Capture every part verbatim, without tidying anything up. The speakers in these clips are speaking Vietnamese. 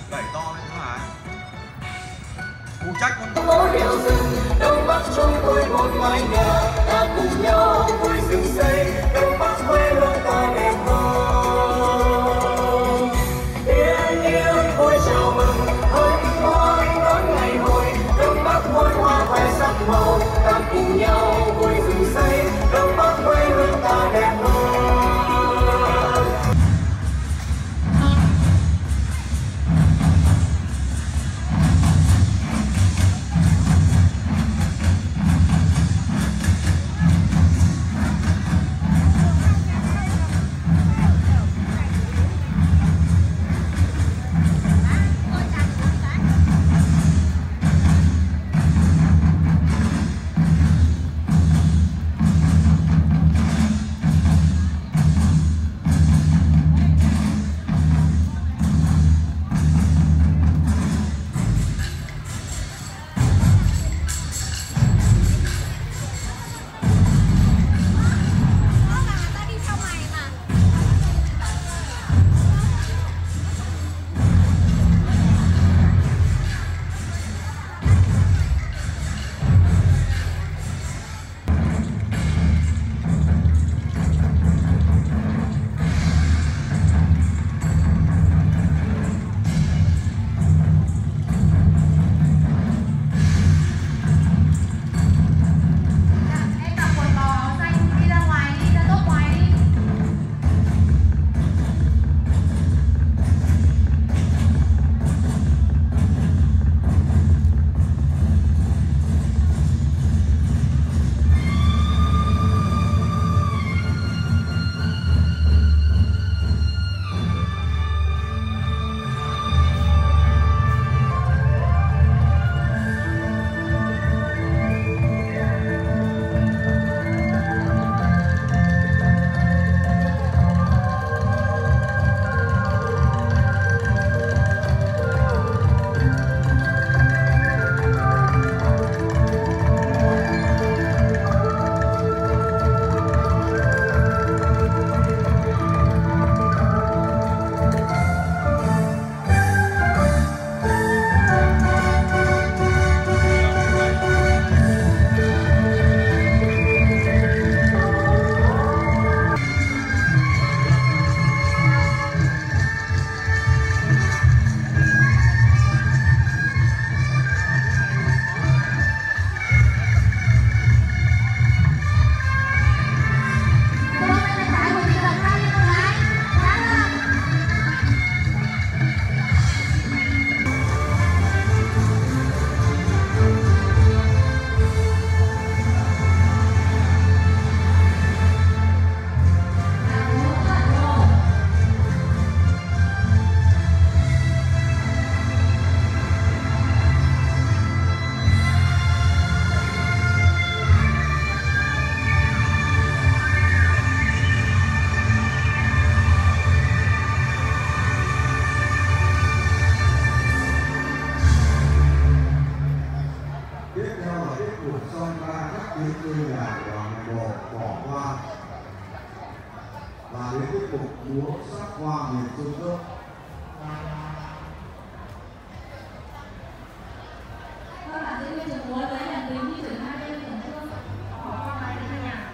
đẩy to lên thôi hả? Phụ trách con. Phố đèo rừng, Đông Bắc chúng tôi một mái nhà, ta cùng nhau vui rừng xây, Đông Bắc quê hương ta đẹp hơn. Yên yên vui chào mừng, hân hoan đón ngày hội, Đông Bắc muôn hoa khoe sắc màu, ta cùng nhau vui rừng xây, Đông Bắc quê hương ta đẹp hơn. Và đến tiếp tục múa sắc hoa miền Trung Quốc. Các bạn diễn viên trường múa lấy đàn tính di chuyển hai bên khẩn trương bỏ qua bài đến nhà.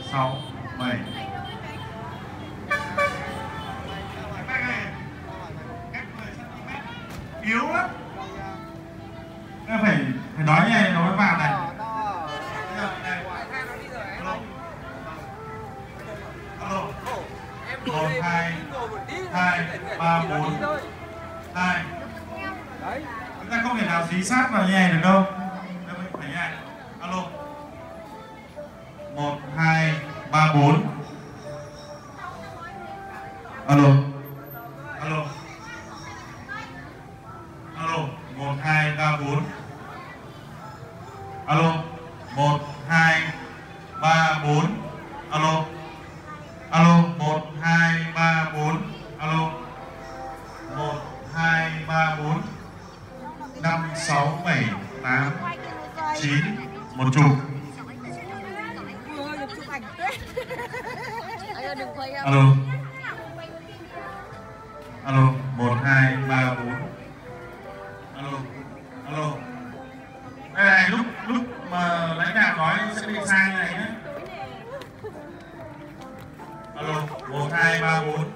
sáu, bảy. Yếu lắm. Em phải phải nói này, nói với bạn này. Alo. Một, hai, hai, ba, bốn, hai. Chúng ta không thể nào dí sát vào như này được đâu. Phải như này. Alo. Một, hai, ba, bốn. Alo. Alo. Alo. Một, hai, ba, bốn. Alo. Một, hai, ba, bốn. Alo. Alo. Một, hai, ba, bốn. Alo. Một, hai, ba, bốn. Năm, sáu, bảy, tám, chín. Một chục. Alo. Alo. Một, hai, ba, bốn. Alo. Alo. Đây này, lúc lúc mà lãnh đạo nói sẽ bị sai này nhé. Alo. Một, hai, ba, bốn.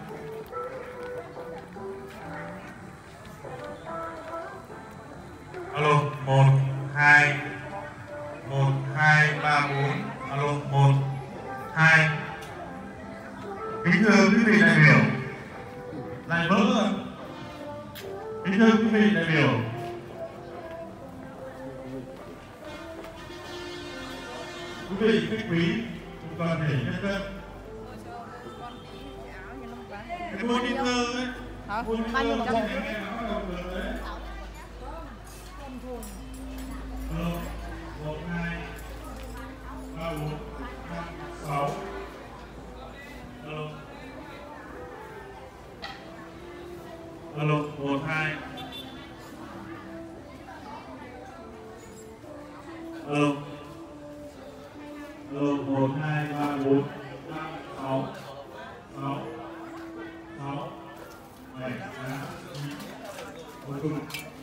Alo. Một, hai. Một, hai, ba, bốn. Alo. Một, hai. Kính thưa quý vị đại biểu, lại vỡ rồi. Kính thưa quý vị đại biểu, quý vị khách quý, toàn thể nhân dân, cái monitor ấy, monitor bao nhiêu trăm? Một, hai, ba, bốn, năm, sáu. Alo. Alo. Một, hai. Alo. Alo. Một, hai, ba, bốn, năm, sáu. Sáu. Sáu. Bảy, tám, chín. Một chung.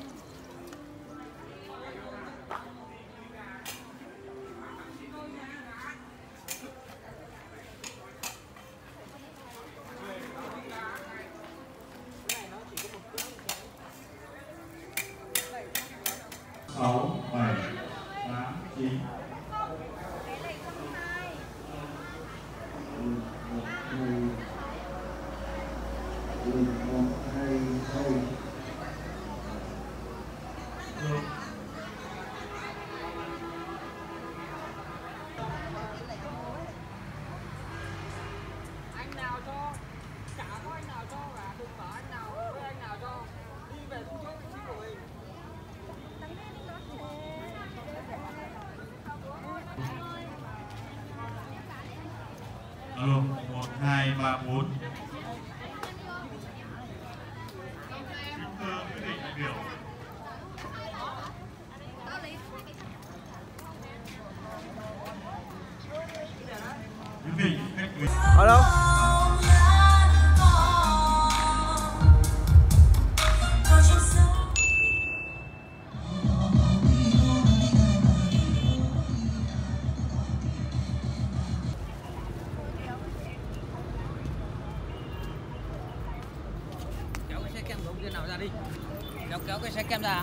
Sáu, bảy, tám, chín. Một, hai, hai. Anh nào cho, chả có anh nào cho cả, đừng bảo anh nào với anh nào cho. Đi về đúng chỗ vị trí của mình. Alo. Một, hai, ba, bốn. Kính thưa quý vị đại biểu, quý vị khách quý. Alo. Kéo cái xe kem của ông kia nào ra đi. Kéo kéo cái xe kem ra.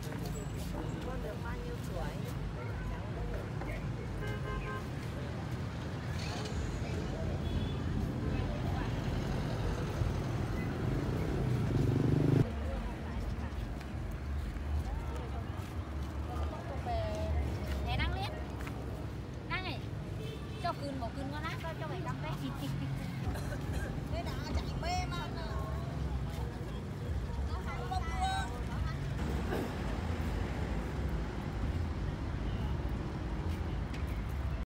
Nè đang lên. Đang này. Cho cừn một cừn con lát cho bảy trăm vé. Thế đã chạy mê mà.